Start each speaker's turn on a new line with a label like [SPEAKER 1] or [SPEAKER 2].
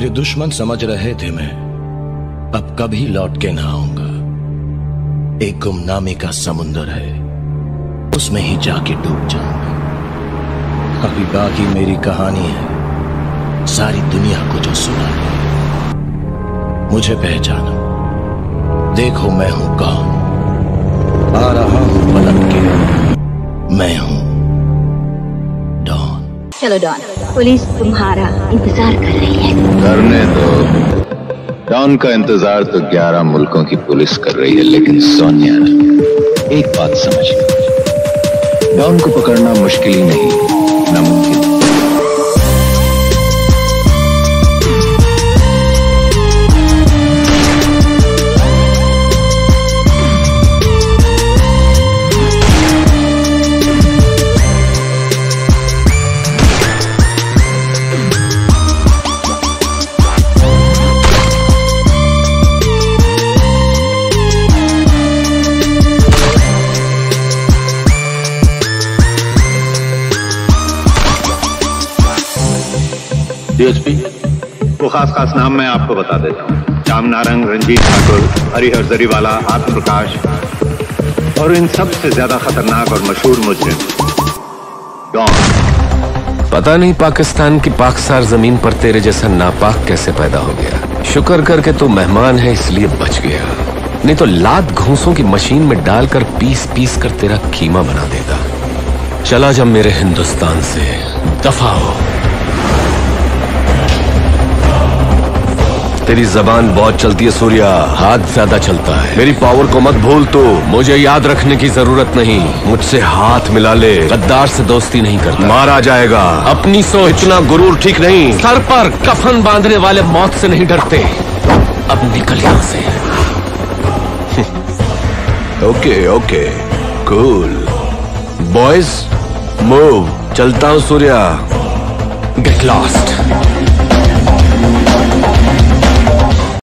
[SPEAKER 1] मुझे दुश्मन समझ रहे थे मैं, अब कभी लौट के ना आऊंगा। एक गुमनामी का समुंदर है, उसमें ही जाके डूब जाऊंगा। अभी बाकी मेरी कहानी है, सारी दुनिया को जो सुना है। मुझे पहचानो, देखो मैं हूं कौन, आ रहा हूं पलट के, मैं हूं डॉन।
[SPEAKER 2] चलो डॉन, पुलिस तुम्हारा इंतजार कर रही है।
[SPEAKER 3] करने दो। डॉन का इंतजार तो 11 मुल्कों की पुलिस कर रही है, लेकिन सोनिया एक बात समझ लो, डॉन को पकड़ना मुश्किल ही नहीं, नामुमकिन।
[SPEAKER 4] डीएसपी, वो खास नाम मैं आपको बता देता हूँ। श्याम नारंग, रंजीत ठाकुर, हरिहर जरीवाला, आत्म प्रकाश और इन सब से ज्यादा खतरनाक और मशहूर मुजरिम डॉन।
[SPEAKER 5] पता नहीं पाकिस्तान की पाकसार जमीन पर तेरे जैसा नापाक कैसे पैदा हो गया। शुक्र करके तू मेहमान है इसलिए बच गया, नहीं तो लात घूंसों की मशीन में डालकर पीस पीस कर तेरा कीमा बना देता। चला जब मेरे हिंदुस्तान से, दफा हो। तेरी जबान बहुत चलती है सूर्या, हाथ ज्यादा चलता है। मेरी पावर को मत भूल तू, मुझे याद रखने की जरूरत नहीं। मुझसे हाथ मिला ले, गद्दार से दोस्ती नहीं करता, मारा जाएगा। अपनी सोच, इतना गुरूर ठीक नहीं। सर पर कफन बांधने वाले मौत से नहीं डरते। अब निकल यहां से।
[SPEAKER 3] Okay okay, cool
[SPEAKER 5] boys, move. चलता हूं सूर्या, गेट लॉस्ट।